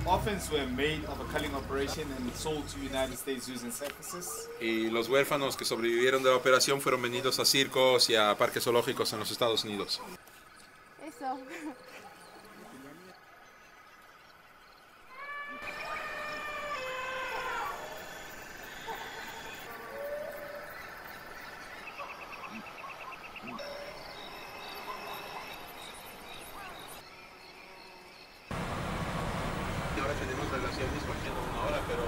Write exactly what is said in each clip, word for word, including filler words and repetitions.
orphans were made of a culling operation and sold to United States zoos and circuses. Y los huérfanos que sobrevivieron de la operación fueron vendidos a circos y a parques zoológicos en los Estados Unidos. Eso. Ahora tenemos relaciones cogiendo una hora, pero...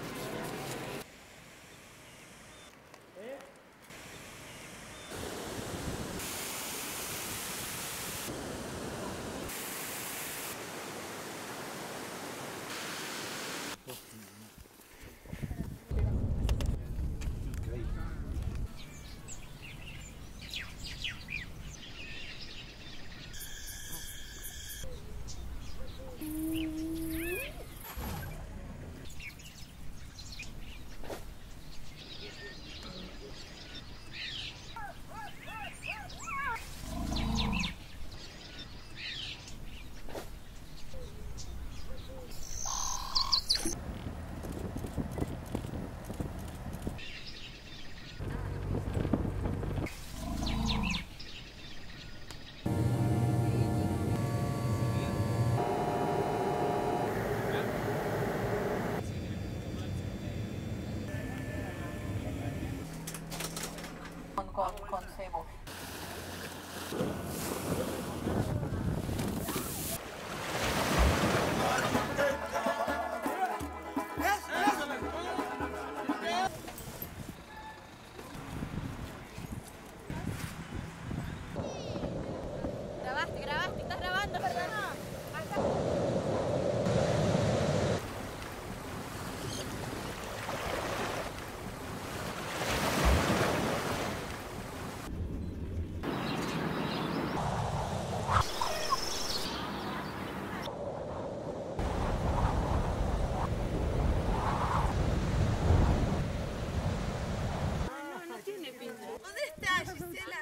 Con, con cebo. Grabaste, grabaste, estás grabando, perdón. ¿Dónde está, Gisela?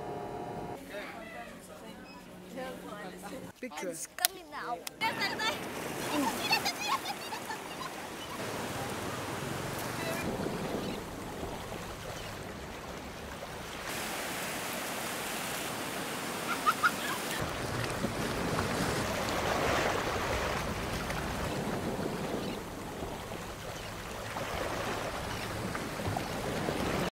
Picture. It's coming now.